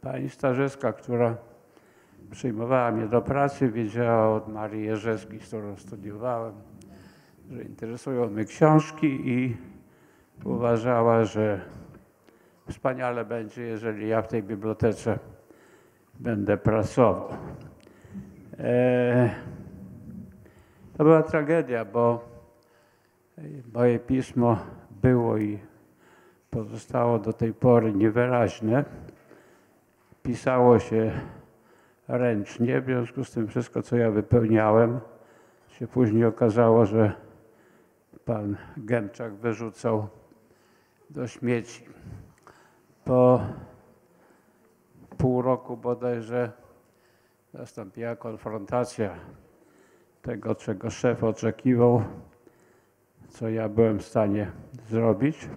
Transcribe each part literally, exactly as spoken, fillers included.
Pani stażystka, która przyjmowała mnie do pracy, wiedziała od Marii Jerzewskiej, z którą studiowałem, że interesują mnie książki i uważała, że wspaniale będzie, jeżeli ja w tej bibliotece będę pracował. Eee, to była tragedia, bo moje pismo było i pozostało do tej pory niewyraźne. Pisało się ręcznie, w związku z tym wszystko, co ja wypełniałem, się później okazało, że pan Gemczak wyrzucał do śmieci. Po pół roku bodajże nastąpiła konfrontacja tego, czego szef oczekiwał, co ja byłem w stanie zrobić.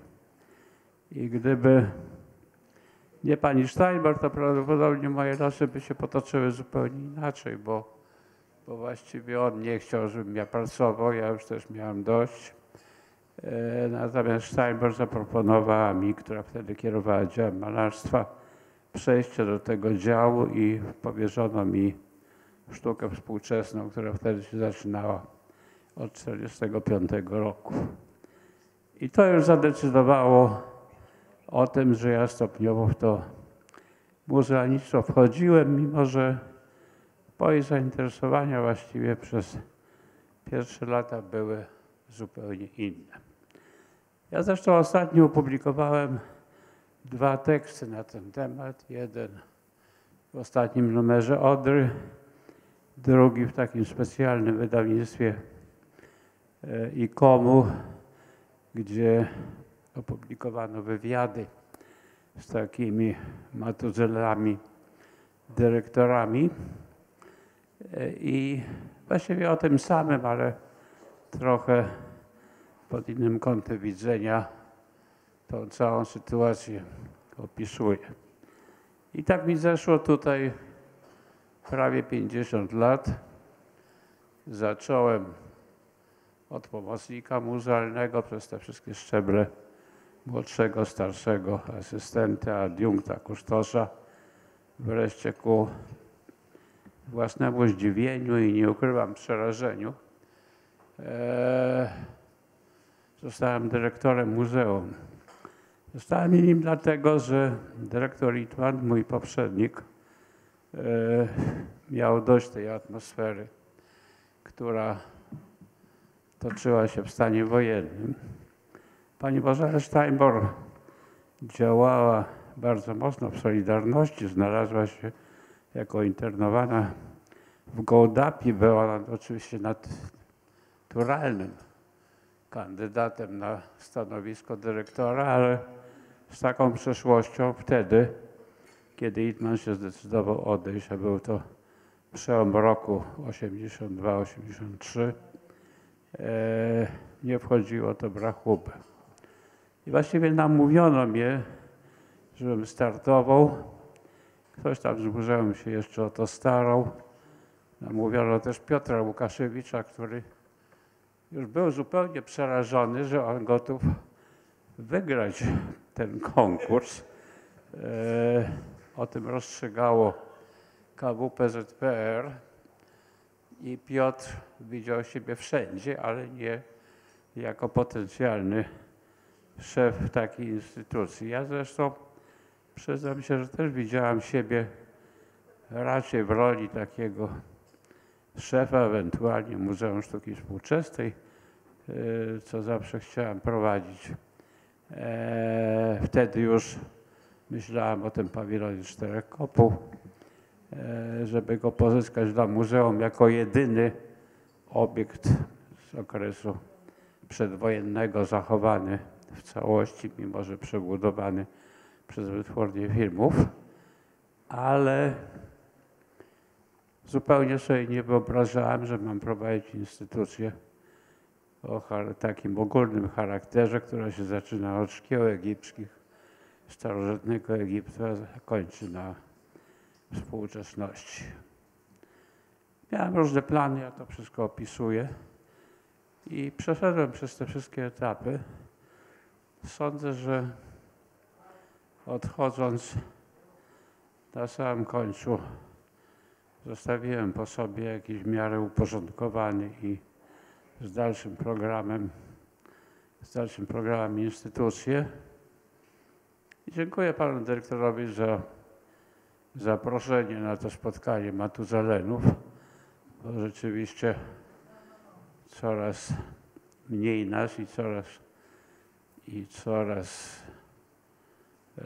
I gdyby nie pani Steinberg, to prawdopodobnie moje losy by się potoczyły zupełnie inaczej, bo, bo właściwie on nie chciał, żebym ja pracował, ja już też miałem dość. E, natomiast Steinberg zaproponowała mi, która wtedy kierowała działem malarstwa, przejście do tego działu i powierzono mi sztukę współczesną, która wtedy się zaczynała od tysiąc dziewięćset czterdziestego piątego roku. I to już zadecydowało o tym, że ja stopniowo w to muzealnictwo wchodziłem, mimo że moje zainteresowania właściwie przez pierwsze lata były zupełnie inne. Ja zresztą ostatnio opublikowałem dwa teksty na ten temat. Jeden w ostatnim numerze Odry, drugi w takim specjalnym wydawnictwie I K O M-u, gdzie opublikowano wywiady z takimi matuzelami, dyrektorami i właściwie o tym samym, ale trochę pod innym kątem widzenia tą całą sytuację opisuję. I tak mi zeszło tutaj prawie pięćdziesiąt lat. Zacząłem od pomocnika muzealnego przez te wszystkie szczeble młodszego, starszego asystenta, adiunkta, kustosza. Wreszcie ku własnemu zdziwieniu i nie ukrywam przerażeniu e, zostałem dyrektorem muzeum. Zostałem nim dlatego, że dyrektor Litwan, mój poprzednik, e, miał dość tej atmosfery, która toczyła się w stanie wojennym. Pani Bożena Steinberg działała bardzo mocno w Solidarności, znalazła się jako internowana w Gołdapi, była ona oczywiście naturalnym kandydatem na stanowisko dyrektora, ale z taką przeszłością wtedy, kiedy Itman się zdecydował odejść, a był to przełom roku osiemdziesiąt dwa osiemdziesiąt trzy, e, nie wchodziło to w rachubę. I właściwie namówiono mnie, żebym startował. Ktoś tam z muzeum się jeszcze o to starał. Namówiono też Piotra Łukaszewicza, który już był zupełnie przerażony, że on gotów wygrać ten konkurs. E, o tym rozstrzygało K W P Z P R i Piotr widział siebie wszędzie, ale nie jako potencjalny szef takiej instytucji. Ja zresztą przyznam się, że też widziałam siebie raczej w roli takiego szefa, ewentualnie Muzeum Sztuki Współczesnej, co zawsze chciałam prowadzić. Wtedy już myślałam o tym pawilonie czterech kopów, żeby go pozyskać dla muzeum jako jedyny obiekt z okresu przedwojennego zachowany w całości, mimo że przebudowany przez wytwórnię filmów, ale zupełnie sobie nie wyobrażałem, że mam prowadzić instytucję o takim ogólnym charakterze, która się zaczyna od szkieł egipskich, starożytnego Egiptu, a kończy na współczesności. Miałem różne plany, ja to wszystko opisuję i przeszedłem przez te wszystkie etapy. Sądzę, że odchodząc na samym końcu zostawiłem po sobie jakiś w miarę uporządkowany i z dalszym programem, z dalszym programem instytucje. I dziękuję panu dyrektorowi za zaproszenie na to spotkanie Matuzalenów, bo rzeczywiście coraz mniej nas i coraz, i coraz e,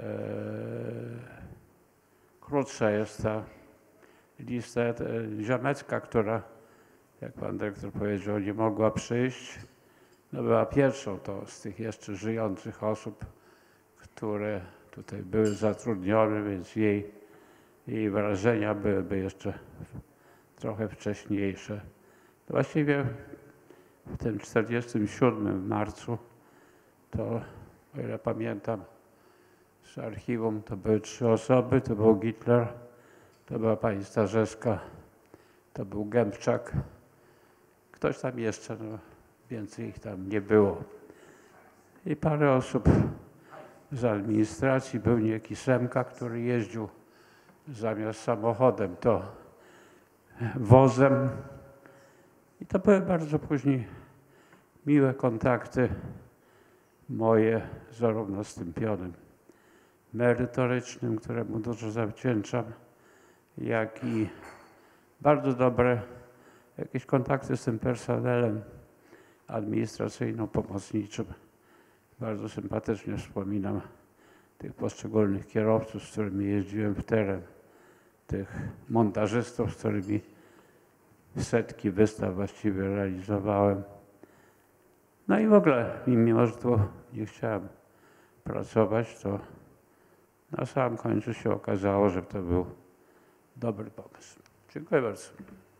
krótsza jest ta lista e, ziomecka, która, jak pan dyrektor powiedział, nie mogła przyjść. No była pierwszą to z tych jeszcze żyjących osób, które tutaj były zatrudnione, więc jej, jej wrażenia byłyby jeszcze trochę wcześniejsze. Właściwie w tym czterdziestym siódmym w marcu, to o ile pamiętam z archiwum, to były trzy osoby, to był Gitler, to była pani Starzewska, to był Gębczak, ktoś tam jeszcze, no więcej ich tam nie było. I parę osób z administracji, był niejaki Semka, który jeździł zamiast samochodem, to wozem. I to były bardzo później miłe kontakty moje, zarówno z tym pionem merytorycznym, któremu dużo zawdzięczam, jak i bardzo dobre jakieś kontakty z tym personelem administracyjno-pomocniczym. Bardzo sympatycznie wspominam tych poszczególnych kierowców, z którymi jeździłem w teren, tych montażystów, z którymi setki wystaw właściwie realizowałem. No i w ogóle, mimo że tu nie chciałem pracować, to na samym końcu się okazało, że to był dobry pomysł. Dziękuję bardzo.